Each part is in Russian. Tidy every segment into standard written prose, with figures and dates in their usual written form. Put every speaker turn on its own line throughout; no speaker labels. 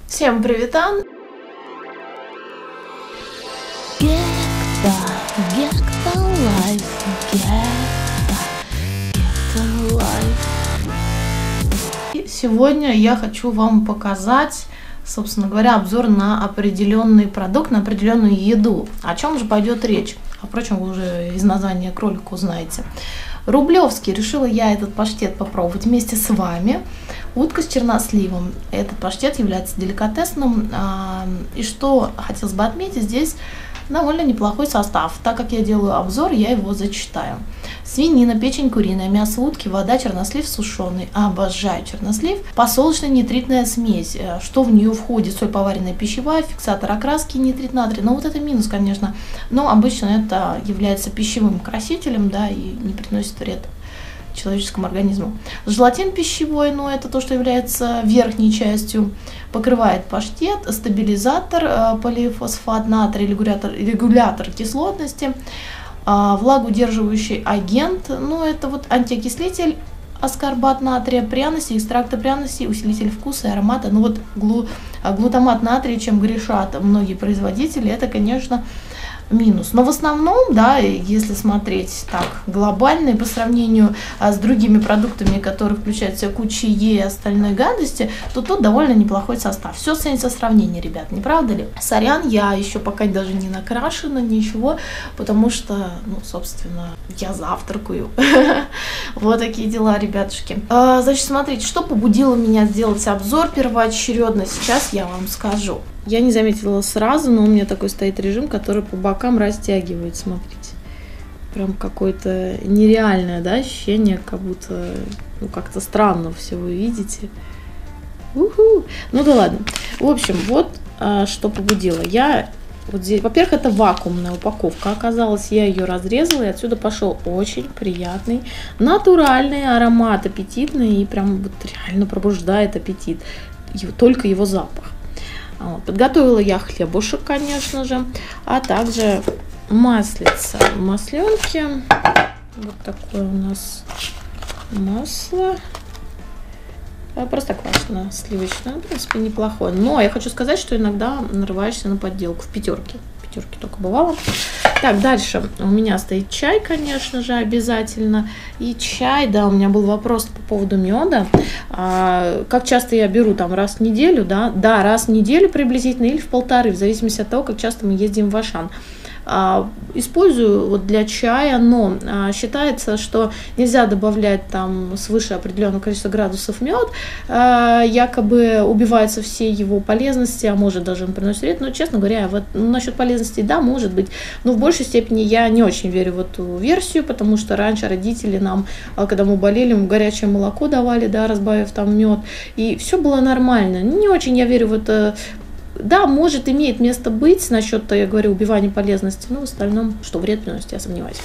Всем привет! Сегодня я хочу вам показать, собственно говоря, обзор на определенный продукт, на определенную еду. О чем же пойдет речь? Впрочем, вы уже из названия к ролику узнаете. Рублевский. Решила я этот паштет попробовать вместе с вами. Утка с черносливом. Этот паштет является деликатесным. И что хотелось бы отметить, здесь довольно неплохой состав. Так как я делаю обзор, я его зачитаю. Свинина, печень куриная, мясо утки, вода, чернослив сушеный. Обожаю чернослив. Посолочная нитритная смесь. Что в нее входит? Соль поваренная пищевая, фиксатор окраски, нитрит натрия. Ну вот это минус, конечно. Но обычно это является пищевым красителем, да, и не приносит вред человеческому организму. Желатин пищевой, но это то, что является верхней частью, покрывает паштет, стабилизатор, полифосфат натрия, регулятор кислотности, влагоудерживающий агент, ну это вот антиокислитель, аскорбат натрия, пряности, экстракты пряностей, усилитель вкуса и аромата. Ну вот глутамат натрия, чем грешат многие производители, это, конечно, минус. Но в основном, да, если смотреть так глобально и по сравнению с другими продуктами, которые включают в себя кучу и остальной гадости, то тут довольно неплохой состав. Все ценится сравнение, ребят, не правда ли? Сорян, я еще пока даже не накрашена, ничего, потому что, ну, собственно, я завтракаю. Вот такие дела, ребятушки. Значит, смотрите, что побудило меня сделать обзор первоочередно, сейчас я вам скажу. Я не заметила сразу, но у меня такой стоит режим, который по бокам растягивает, смотрите. Прям какое-то нереальное, да, ощущение, как будто, ну, как-то странно все вы видите. Ну да ладно. В общем, вот что побудило. Я вот здесь, во-первых, это вакуумная упаковка. Оказалось, я ее разрезала, и отсюда пошел очень приятный, натуральный аромат, аппетитный, и прям вот реально пробуждает аппетит. Только его запах. Подготовила я хлебушек, конечно же, а также маслица в масленке. Вот такое у нас масло. Простоквашино, сливочное, в принципе, неплохое. Но я хочу сказать, что иногда нарываешься на подделку в пятерке. В пятерке только бывало. Так, дальше у меня стоит чай, конечно же, обязательно. И чай, да, у меня был вопрос по поводу меда. Как часто я беру, там, раз в неделю, да? Да, раз в неделю приблизительно или в полторы, в зависимости от того, как часто мы ездим в Ашан. Использую вот для чая, но считается, что нельзя добавлять там свыше определенного количества градусов мед, якобы убиваются все его полезности, а может даже он приносит вред, но, честно говоря, вот, насчет полезностей, да, может быть, но в большей степени я не очень верю в эту версию, потому что раньше родители нам, когда мы болели, горячее молоко давали, да, разбавив там мед, и все было нормально. Не очень я верю в это. Да, может, имеет место быть насчет, я говорю, убивания полезности, но в остальном, что вред приносит, я сомневаюсь.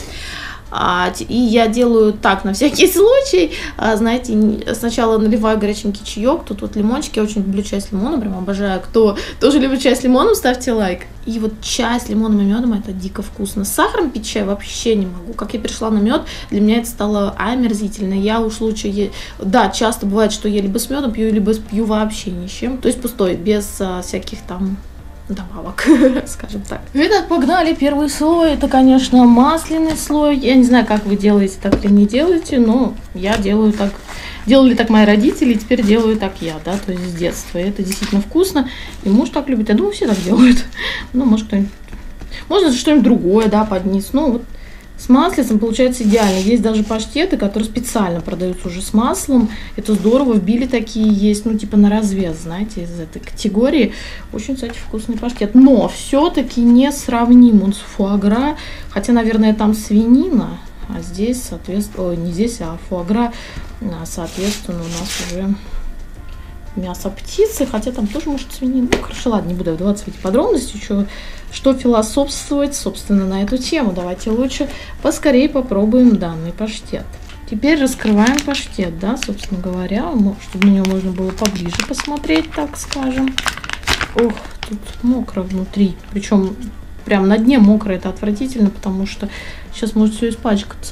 И я делаю так на всякий случай, знаете, сначала наливаю горяченький чаек, тут вот лимончики, я очень люблю чай с лимоном, прям обожаю. Кто тоже любит чай с лимоном, ставьте лайк. И вот чай с лимоном и медом, это дико вкусно. С сахаром пить чай вообще не могу. Как я перешла на мед, для меня это стало омерзительно. Я уж лучше, да, часто бывает, что я либо с медом пью, либо пью вообще ни с чем. То есть пустой, без всяких там добавок, скажем так. Итак, погнали. Первый слой, это, конечно, масляный слой. Я не знаю, как вы делаете, так или не делаете, но я делаю так. Делали так мои родители, и теперь делаю так я, да, то есть с детства. И это действительно вкусно, и муж так любит. Я думаю, все так делают. Ну, может, кто-нибудь... Можно что-нибудь другое, да, под низ. Ну, вот с маслицем получается идеально. Есть даже паштеты, которые специально продаются уже с маслом. Это здорово. В Биле такие есть, ну, типа на развес, знаете, из этой категории. Очень, кстати, вкусный паштет. Но все-таки не сравним он с фуагра. Хотя, наверное, там свинина. А здесь, соответственно, не здесь, а фуагра, соответственно, у нас уже мясо птицы, хотя там тоже может свинина. Ну, хорошо, ладно, не буду вдаваться в эти подробности, еще что философствовать, собственно, на эту тему. Давайте лучше поскорее попробуем данный паштет. Теперь раскрываем паштет, да, собственно говоря, чтобы на него можно было поближе посмотреть, так скажем. Ох, тут мокро внутри, причем прям на дне мокро, это отвратительно, потому что сейчас может все испачкаться.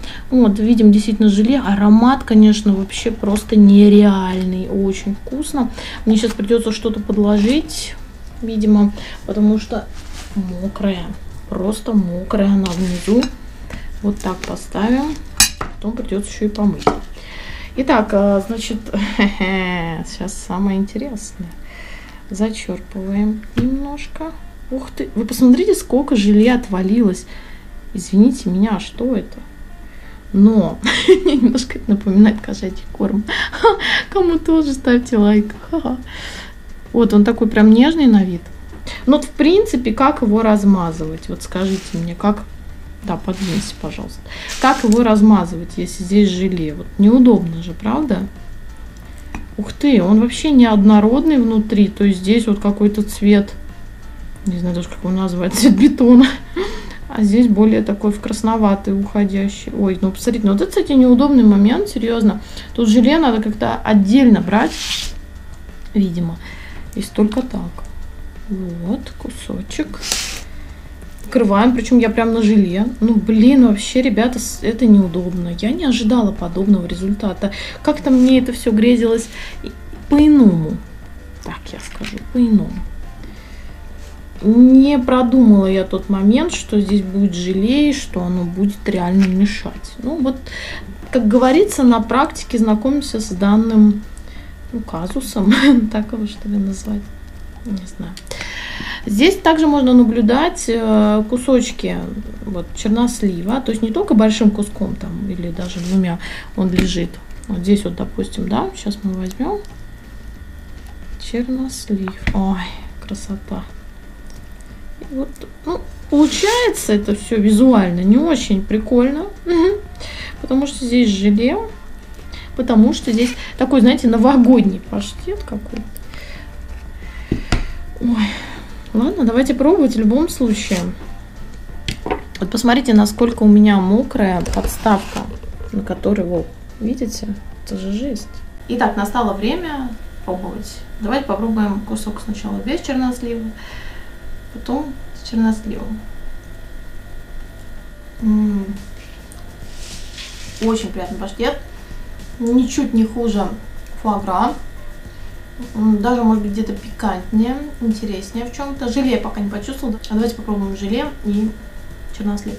Вот, видим, действительно желе. Аромат, конечно, вообще просто нереальный. Очень вкусно. Мне сейчас придется что-то подложить, видимо, потому что мокрая. Просто мокрая она внизу. Вот так поставим. Потом придется еще и помыть. Итак, значит, сейчас самое интересное. Зачерпываем немножко. Ух ты, вы посмотрите, сколько желе отвалилось. Извините меня, что это? Но немножко это напоминает кошачий корм. Кому тоже ставьте лайк. Вот он такой прям нежный на вид. Но в принципе, как его размазывать? Вот скажите мне, как... Да, подвиньте, пожалуйста. Как его размазывать, если здесь желе? Вот неудобно же, правда? Ух ты, он вообще неоднородный внутри. То есть здесь вот какой-то цвет, не знаю даже, как его назвать, цвет бетона. А здесь более такой в красноватый уходящий. Ой, ну посмотрите, ну вот это, кстати, неудобный момент, серьезно. Тут желе надо как-то отдельно брать, видимо. И только так. Вот, кусочек. Открываем, причем я прям на желе. Ну, блин, вообще, ребята, это неудобно. Я не ожидала подобного результата. Как-то мне это все грезилось по-иному. Так, я скажу, по-иному. Не продумала я тот момент, что здесь будет желе, и что оно будет реально мешать. Ну, вот, как говорится, на практике знакомимся с данным, ну, казусом. Так его, что ли, назвать? Не знаю. Здесь также можно наблюдать кусочки вот, чернослива, то есть не только большим куском там или даже двумя он лежит. Вот здесь вот, допустим, да, сейчас мы возьмем чернослив. Ой, красота. И вот, ну, получается это все визуально не очень прикольно, потому что здесь желе, потому что здесь такой, знаете, новогодний паштет какой-то. Ой. Ладно, давайте пробовать в любом случае. Вот посмотрите, насколько у меня мокрая подставка, на которой, вот, видите, это же жесть. Итак, настало время пробовать. Давайте попробуем кусок сначала без чернослива, потом с черносливом. Очень приятный паштет. Ничуть не хуже фуагра. Даже, может быть, где-то пикантнее, интереснее в чем-то. Желе я пока не почувствовала. А давайте попробуем желе и чернослив.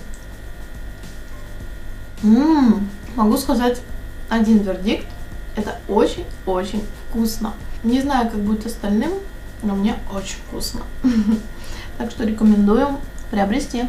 Могу сказать один вердикт. Это очень-очень вкусно. Не знаю, как будет остальным, но мне очень вкусно. Так что рекомендую приобрести.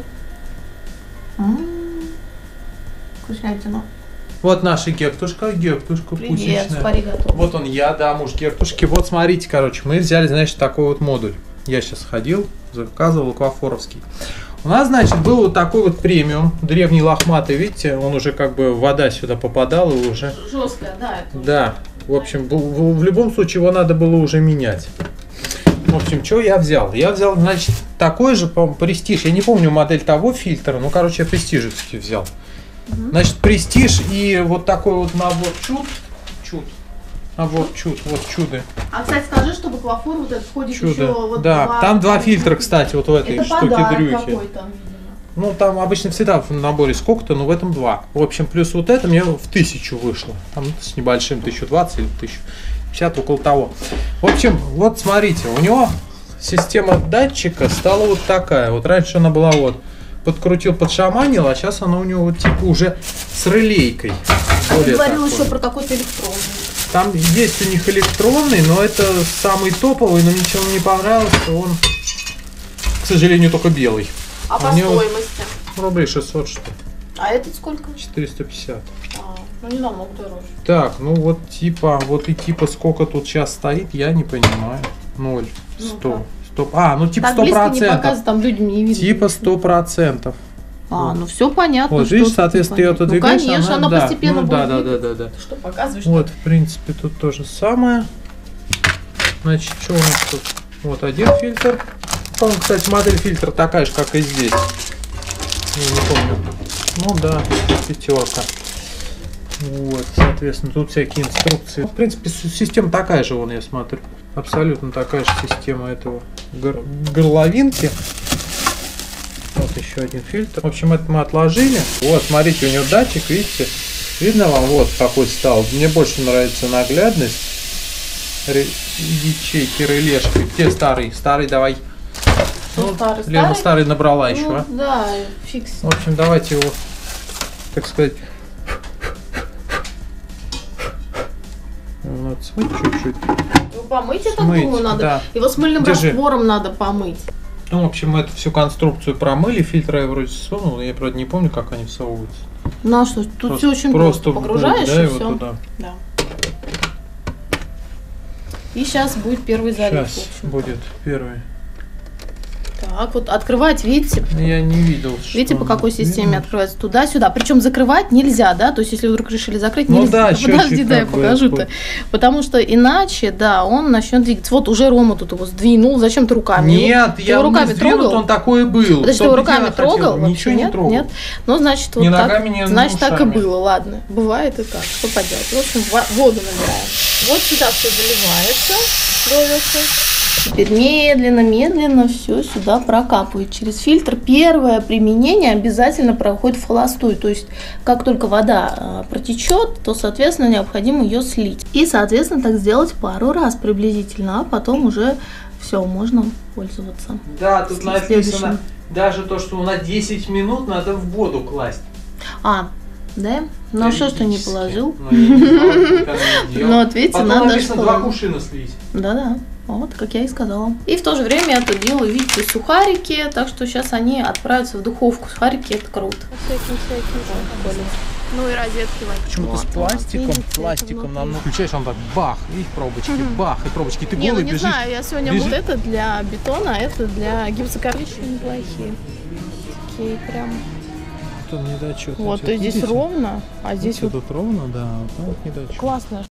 Вкуснятина.
Вот наша Гектушка
Привет,
вкусничная.
спари готов.
Вот он я, да, муж Гектушки. Вот смотрите, короче, мы взяли, значит, такой вот модуль. Я сейчас ходил, заказывал аквафоровский. У нас, значит, был вот такой вот премиум, древний лохматый, видите, он уже как бы вода сюда попадала и уже...
Жесткая, да. Это
да, в общем, в любом случае его надо было уже менять. В общем, что я взял? Я взял, значит, такой же, по-моему, Престиж. Я не помню модель того фильтра, ну, короче, я престижевский взял. Значит, Престиж и вот такой вот набор набор вот чуды.
А, кстати, скажи, что в аквафор вот это входит
Чудо.
еще вот
да, там два фильтра, кстати, вот в этой
это
штуке-дрюхе.
какой-то, видимо.
Ну, там обычно всегда в наборе сколько-то, но в этом два. В общем, плюс вот это мне в 1000 вышло. Там с небольшим 1020 или 1050, около того. В общем, вот смотрите, у него система датчика стала вот такая. Вот раньше она была вот подкрутил, подшаманил, а сейчас она у него вот типа уже с релейкой.
А ты говорил еще про какой-то электронный.
Там есть у них электронный, но это самый топовый, но ничего не понравился. Он, к сожалению, только белый.
А по стоимости?
Рублей 600 что ли.
А этот сколько?
450.
Ну не намного дороже.
Так, ну вот типа сколько тут сейчас стоит, я не понимаю. 0, 100. Ну типа 100%.
Там людям не видно.
Типа 100%.
Ну все понятно.
Вот видишь, соответственно, ты ее отодвигаешь.
Ну, конечно, она постепенно будет.
Да.
Что показываешь?
Вот, в принципе, тут то же самое. Значит, что у нас тут? Вот один фильтр. По-моему, кстати, модель фильтра такая же, как и здесь. Я не помню. Ну да, 5. Вот, соответственно, тут всякие инструкции. В принципе, система такая же, вон я смотрю. Абсолютно такая же система этого горловинки. Вот еще один фильтр. В общем, это мы отложили. Вот, смотрите, у него датчик, видите? Видно вам? Вот какой стал. Мне больше нравится наглядность. Ячейки, релешки. Где старый? Старый давай. Ну, Лена старый набрала еще, а?
Да, фикс.
В общем, давайте его, так сказать, надо смыть чуть-чуть.
Ну, помыть, я так думаю, надо.
Да.
Его с мыльным раствором надо помыть.
Ну, в общем, мы эту всю конструкцию промыли, фильтры я вроде сунул, я, правда, не помню, как они всовываются.
Ну, а что, тут все очень просто. Погружаешь
да,
и
его
все.
Туда.
Да. И сейчас будет первый залив.
Сейчас будет первый.
Так, вот открывать, видите?
Я не видел.
Видите, по какой системе открывается? Туда-сюда. Причем закрывать нельзя, да? То есть, если вы вдруг решили закрыть,
ну,
нельзя.
Да,
подожди, да, я покажу-то. Потому что иначе, да, он начнет двигаться. Вот уже Рома тут его сдвинул. Зачем ты руками?
Нет,
ты
я
его руками трогал?
Он такой был.
Подожди, ты его руками трогал?
Ничего не трогал.
Нет? Ну, значит, вот
ни
так.
Ногами, ни
значит,
ушами.
так и было. Ладно. Бывает и так. Что поделать? В общем, воду набираем. Вот сюда все заливается. Доверху. Теперь медленно все сюда прокапывает через фильтр. Первое применение обязательно проходит в холостую. То есть, как только вода протечет, то, соответственно, необходимо ее слить. И, соответственно, так сделать пару раз приблизительно, а потом уже все, можно пользоваться.
Да, тут написано, даже то, что на 10 минут надо в воду класть.
А, да? Ну а что не положил?
Ну,
вот видите,
потом
надо
написано 2 кувшина слить.
Да-да. Вот, как я и сказала. И в то же время я тут делаю, видите, сухарики, так что сейчас они отправятся в духовку. Сухарики — это круто. Ну и розетки.
Почему-то с пластиком нам включаешь, он так бах, и пробочки, бах, и пробочки. Ты голый
не
бежишь.
знаю, я сегодня вот это для бетона, а это для гипсокартона. Неплохие. Такие прям.
Недочет.
Вот, то здесь ровно, а здесь
вот тут ровно, да, вот недочет.
Классно.